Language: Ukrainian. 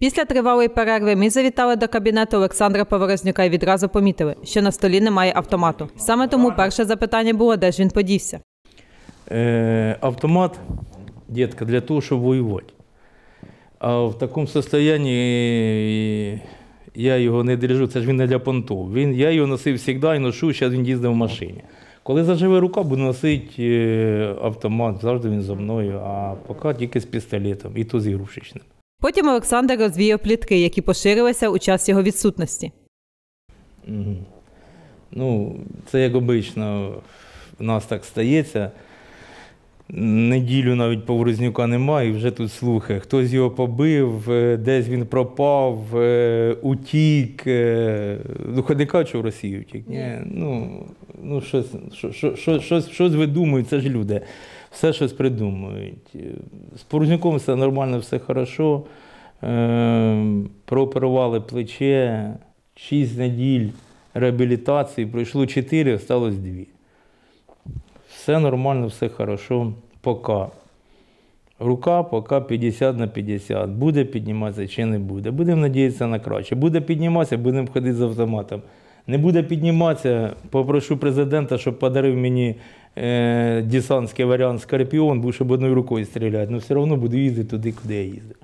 Після тривалої перерви ми завітали до кабінету Олександра Поворознюка і відразу помітили, що на столі немає автомату. Саме тому перше запитання було, де ж він подівся. Автомат, дітка, для того, щоб воювати. А в такому стані я його не держу, це ж він не для понтов. Я його носив завжди і ношу, зараз він їздив в машині. Коли заживе рука, буду носити автомат, завжди він зі мною, а поки тільки з пістолетом, і то з ігрушечним. Потім Олександр розвіяв плітки, які поширилися у час його відсутності. Ну, це як обично в нас так стається. Неділю навіть Поворознюка немає, і вже тут слухи. Хтось його побив, десь він пропав, утік. Ну, хоч не кажуть, що в Росію втік. Ні. Ну, щось видумують, це ж люди. Все щось придумують. З Поворознюком все нормально, все хорошо. Прооперували плече, 6 неділь реабілітації, пройшло 4, осталось 2. Все нормально, все хорошо, поки. Рука поки 50/50. Буде підніматися чи не буде. Будемо надіятися на краще. Буде підніматися, будемо ходити з автоматом. Не буде підніматися, попрошу президента, щоб подарив мені десантський варіант «Скорпіон», бо щоб одною рукою стріляти. Але все одно буду їздити туди, куди я їздив.